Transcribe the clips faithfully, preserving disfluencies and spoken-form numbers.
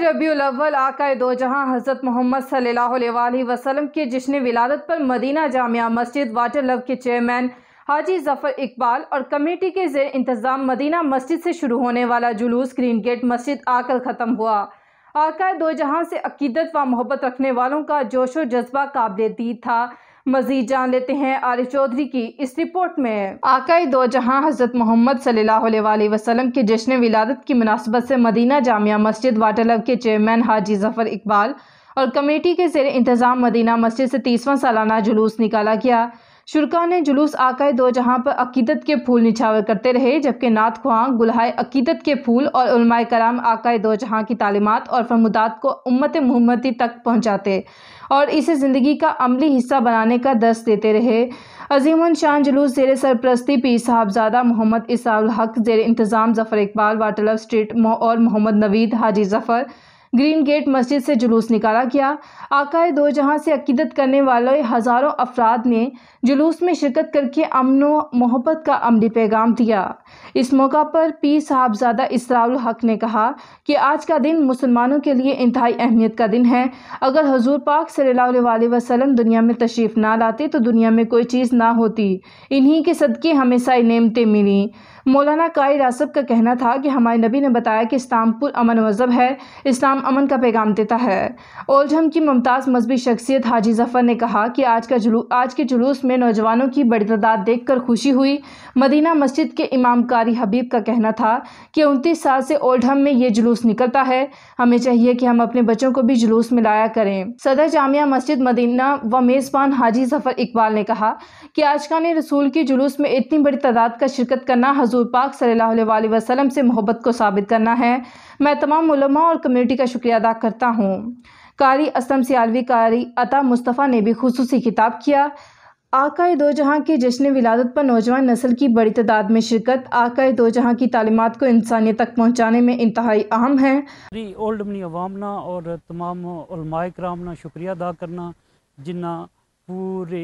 रबीउल अव्वल आका दो जहां हज़रत मोहम्मद सल्लल्लाहु अलैहि वसल्लम के जश्न विलादत पर मदीना जामिया मस्जिद वाटरलव के चेयरमैन हाजी जफर इकबाल और कमेटी के ज़ेर इंतज़ाम मदीना मस्जिद से शुरू होने वाला जुलूस ग्रीन गेट मस्जिद आकर ख़त्म हुआ। आका दो जहां से अकीदत व मोहब्बत रखने वालों का जोश और जज्बा काबिल दीद था। मज़ीद जान लेते हैं आरिफ चौधरी की इस रिपोर्ट में। आका दो जहां हज़रत मोहम्मद सल्लल्लाहु अलैहि वसल्लम के जश्न विलादत की मुनासबत से मदीना जामिया मस्जिद वाटरलव के चेयरमैन हाजी जफर इकबाल और कमेटी के ज़ेर इंतज़ाम मदीना मस्जिद से तीसवां सालाना जुलूस निकाला गया। शुरका ने जुलूस आका दो जहां पर अकीदत के फूल निछावर करते रहे, जबकि नात ख्वां गुलहाए अकीदत के फूल और उलमाए कराम आका दो जहां की तालीमात और फरमुदात को उम्मत मुहम्मदी तक पहुंचाते और इसे ज़िंदगी का अमली हिस्सा बनाने का दर्स देते रहे। अजीमुन शान जुलूस ज़ेर सरप्रस्ती पीर साहबजादा मोहम्मद इसाउल हक ज़ेर इंतज़ाम जफ़र इकबाल वाटरलव स्ट्रीट और मोहम्मद नवीद हाजी जफ़र ग्रीन गेट मस्जिद से जुलूस निकाला गया। आका दो जहां से अकीदत करने वाले हज़ारों अफराद ने जुलूस में शिरकत करके अमन व मोहब्बत का अमली पैगाम दिया। इस मौका पर पीर साहबजादा इसराउल हक ने कहा कि आज का दिन मुसलमानों के लिए इंतहाई अहमियत का दिन है। अगर हुजूर पाक सल्लल्लाहु अलैहि वसल्लम दुनिया में तशरीफ़ ना लाते तो दुनिया में कोई चीज़ ना होती। इन्हीं के सदक़े हमें सारी नेमतें मिली। मौलाना काई रासब का कहना था कि हमारे नबी ने बताया कि इस्लाम पुर अमन मज़हब है, इस्लाम अमन का पैगाम देता है। ओल्डहम की मुमताज़ मजहबी शख्सियत हाजी जफ़र ने कहा कि आज का जुलूस आज के जुलूस में नौजवानों की बड़ी तादाद देखकर खुशी हुई। मदीना मस्जिद के इमाम कारी हबीब का कहना था कि उनतीस साल से ओल्डहम में ये जुलूस निकलता है, हमें चाहिए कि हम अपने बच्चों को भी जुलूस में लाया करें। सदर जामिया मस्जिद मदीना व मेज़बान हाजी जफ़र इकबाल ने कहा कि आशिकाने रसूल की जुलूस में इतनी बड़ी तादाद का शिरकत करना हुजूर पाक सल्लल्लाहु अलैहि वसल्लम से मोहब्बत को साबित करना है। मैं तमाम उलमा और कम्युनिटी का शुक्रिया अदा करता हूँ। कारी असलम सियालवी, कारी अता मुस्तफ़ा ने भी खुसूसी खिताब किया। आका दो जहां के जश्न विलादत पर नौजवान नस्ल की बड़ी तादाद में शिरकत आका दो जहां की तालीमात को इंसानियत तक पहुँचाने में इंतहाई अहम है। ओल्डमनी अवामना और तमाम उलमाए कराम ना शुक्रिया अदा करना जिन्ना पूरे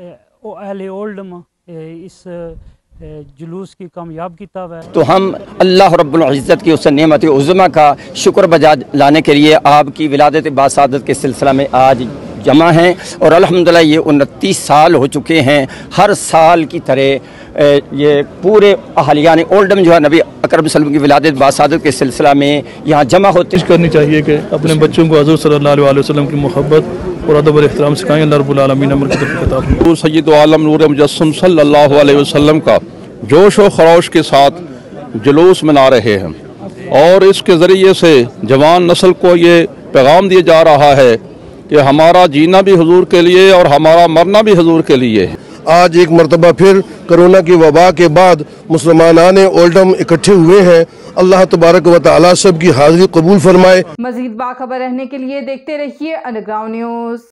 अहले ओल्डम इस जुलूस की कामयाब किताब है। तो हम अल्लाह रब्बुल इज़्ज़त की उस नेमत उज़्मा का शुक्र बजा लाने के लिए आपकी विलादत बासादत के सिलसिला में आज जमा हैं और अल्हम्दुलिल्लाह ये उनतीस साल हो चुके हैं। हर साल की तरह ये पूरे अहलियान ओल्डम जो है नबी अकरम सल्लल्लाहु अलैहि वसल्लम की विलादत बासादत के सिलसिला में यहाँ जमा होते करनी चाहिए कि अपने बच्चों को हज़रत सल्लल्लाहु अलैहि वसल्लम की मोहब्बत और अदब और एहतराम सिखाएं। अल्लाह रब्बुल आलमीन अमर की तरफ सय्यद आलम नूर मुजस्सम सल्लल्लाहु अलैहि वसल्लम का जोश व खरोश के साथ जुलूस मना रहे हैं और इसके ज़रिए से जवान नस्ल को ये पैगाम दिया जा रहा है कि हमारा जीना भी हुजूर के लिए और हमारा मरना भी हुजूर के लिए है। आज एक मरतबा फिर कोरोना की वबा के बाद मुसलमानान ओल्डम इकट्ठे हुए हैं। अल्लाह तबारक व तआला सब की हाज़िरी कबूल फरमाए। मज़ीद बाखबर रहने के लिए देखते रहिए अंडरग्राउंड न्यूज़।